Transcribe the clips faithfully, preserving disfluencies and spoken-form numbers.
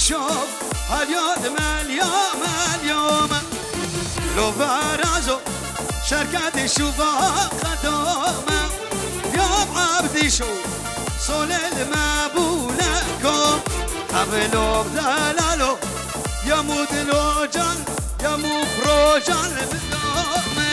شوف هاليوم اليوم اليوم لو برازو شركة شوفا قدومة يوم عبدي شو صول المبولكم حبلو بدلالو يا مودلو جان يا مفروجان بدومة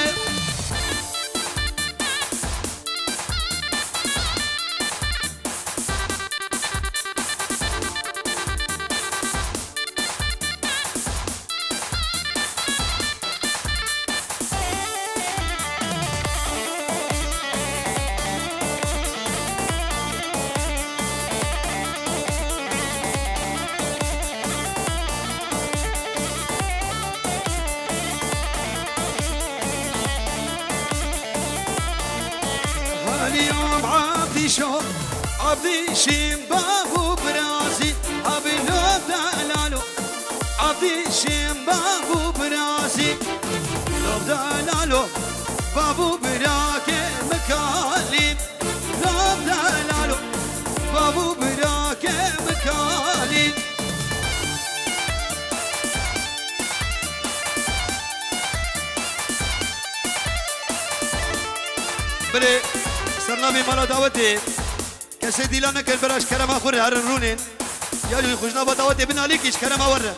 اليوم عبدي شو عبدي شيم بابو براسي عبدي لو دلالو عبدي شيم بابو براسي لو دلالو بابو براك مكالي لو دلالو بابو براك مكالي بلي سرنامي مالا دعوتي كسي ديلانا كل براش كرما خوري هرن رونين يالو يخوشنا با دعوتي بنا عليكيش كرما ورن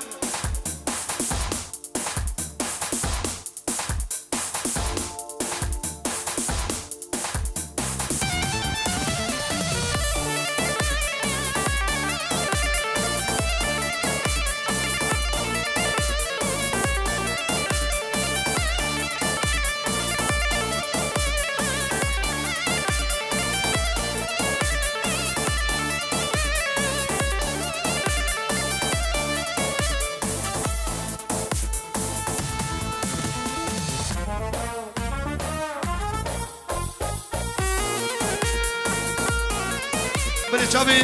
بله شابي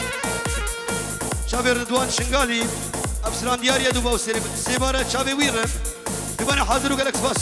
شابي رضوان شنغالي ابسران دياريا دوبا وسيبارة شابي ويرم ببانا حاضر وقالك بس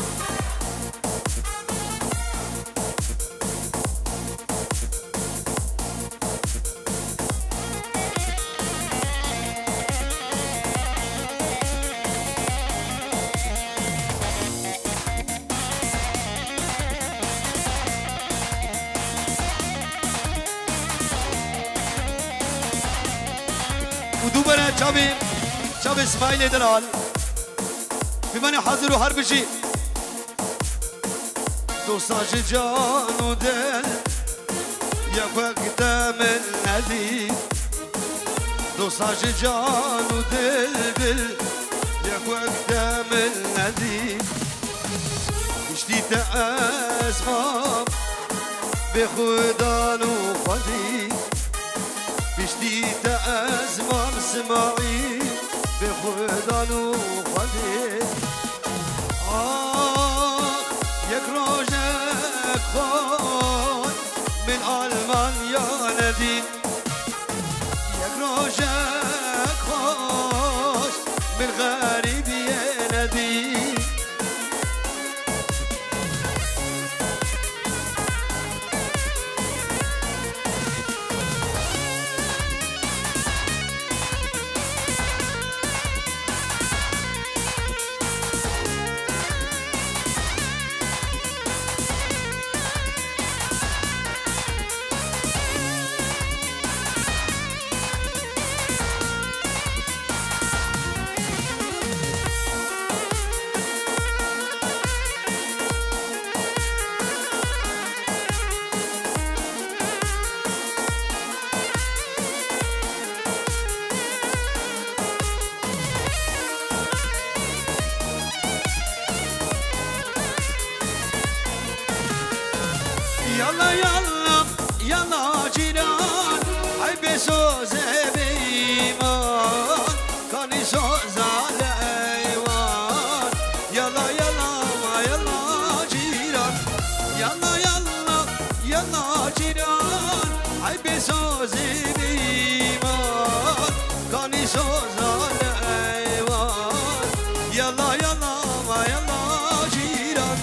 ودوبنا شابي شابي اسماعيل دلال بمن حاضر وحرب شي دوساج جان ودل يا وقت من ندي دوساج جان ودل دل يا وقت من ندي اشتيت اسمام بخدان وخدي اشتيت اسمام سماعي بخدان وخدي آه يك روجك خوي من ألمانيا ندي يك روجك خوش من غريب يا ندي يلا يلا يلا جيران هاي بسوز بيمان كاني سوز على ايوان يلا يلا يلا جيران يلا يلا يلا جيران هاي بسوز بيمان كاني سوز على ايوان يلا يلا يلا جيران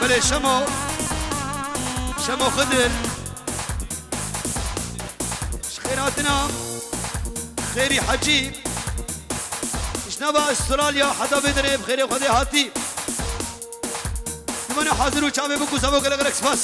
بله شمو شمو خضر خيراتنا خيري حجي شنبا استراليا حدا بدري بخيري وخدي هاتي بمن حاضروا شامي بكو سبو كلا كلا اكسباس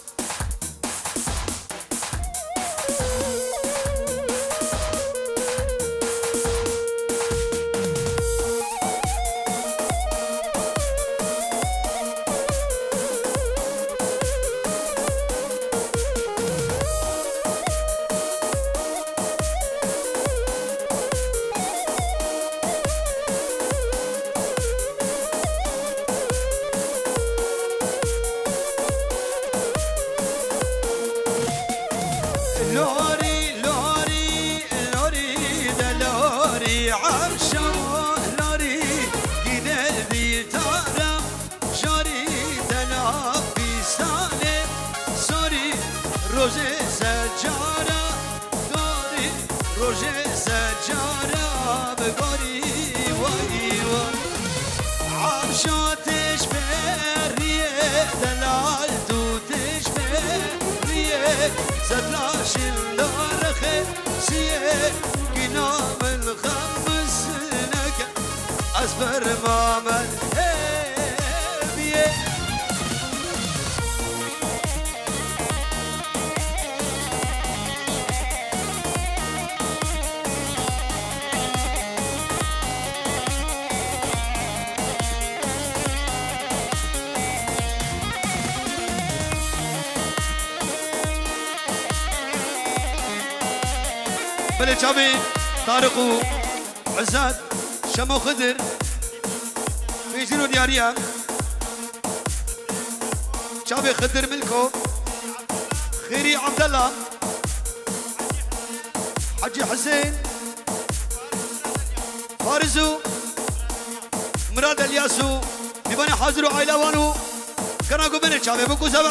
بله شابي طارق عزاد شمو خضر بيجينو دياريا شابي خضر ملكو خيري عبد الله حجي حسين فارزو مراد الياسو لبني حاضروا عيلوانو كنا قبل شابي بكو سبع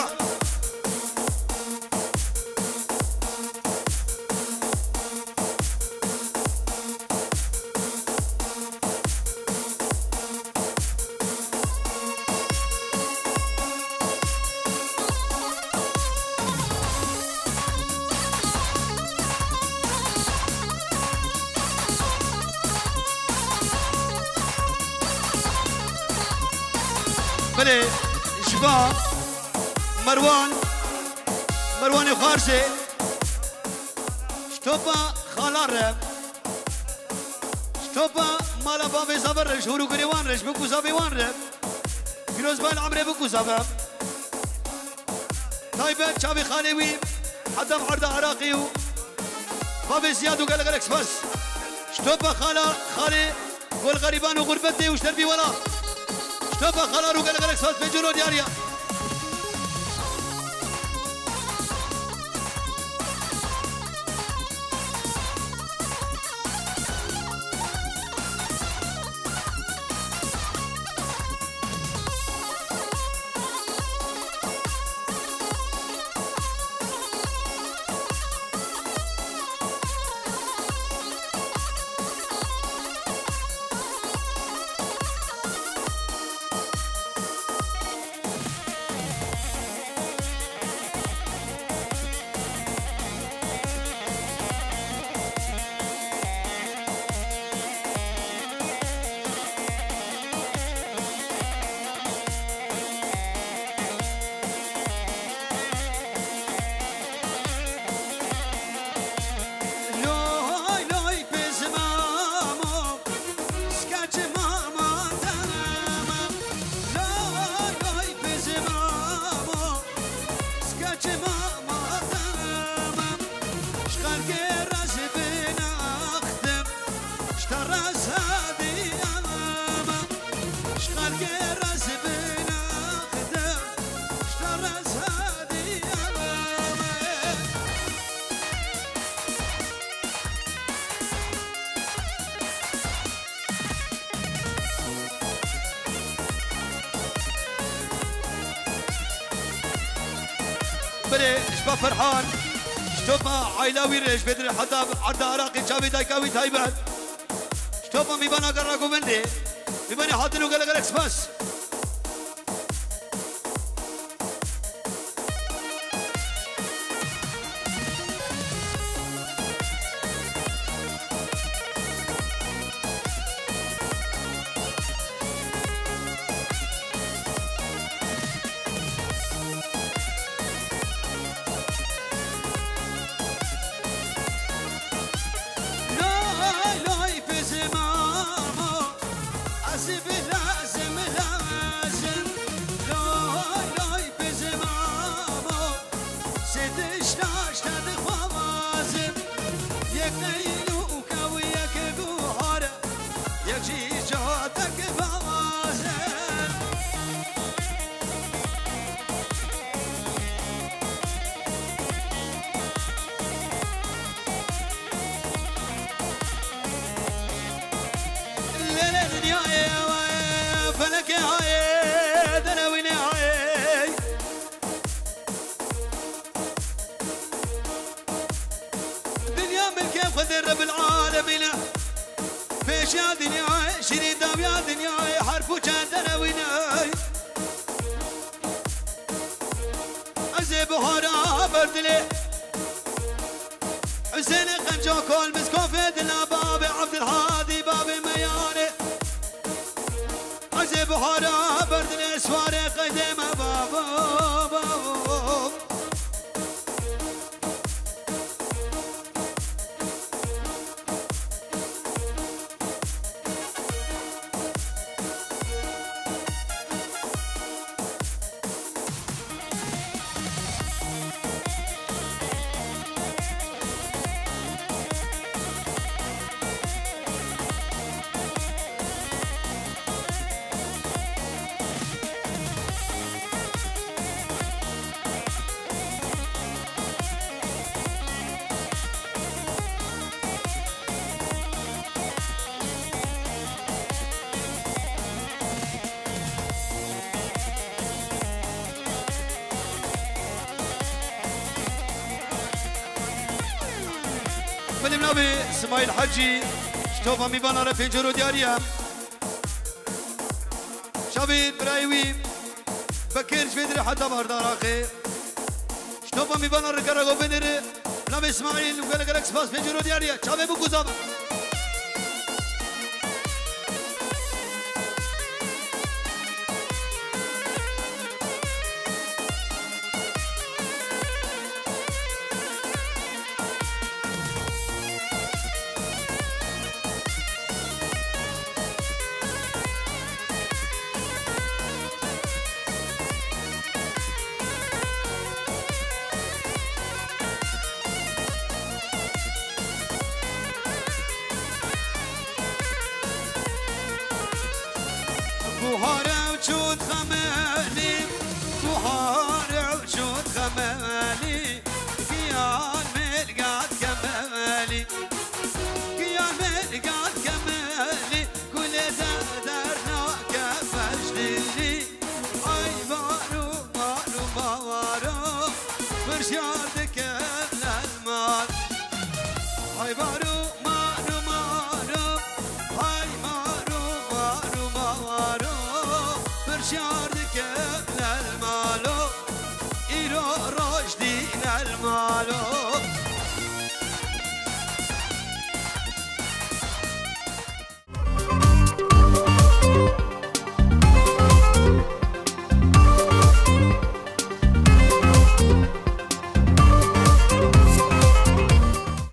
بله شباب مروان مروان خارجي شتوبا خالار شتوبا مالا بابي صبر شهورو كريوان رش بكو صابي وان رب فيروز بال عمري بكو صابا طيبة شابي خالوي حتى معرض عراقي بابي زياد وقال لك اكسباس شتوبا خالا خالي والغريبان وغربتي وشتربي ولا شتوبا خلارو قال لك صوت بجورو دياريا بلي شباب فرحان شتوبا عيلاوي ريش بدر حتى عرض عراقي شابي دايكاوي تايبات شتوبا ميبانا قراكو بندي ميباني حاطينو قلق الاكسباس فوچندن وینای از بهارا بردله حسين قنجو كل مسكوف دلا باب عبد الهادي باب ميانه عزي بهارا بردله سواري قديم بابا بابا النبي اسماعيل حجي شتوفا ميبانا رفنجرو دياريا شابين برايوي بكير شفيدري حتى باردار اخي شتوفا ميبانا ركرغو بنري النبي اسماعيل وقال لك سباس فنجرو دياريا شابي بوكو زابا Buhari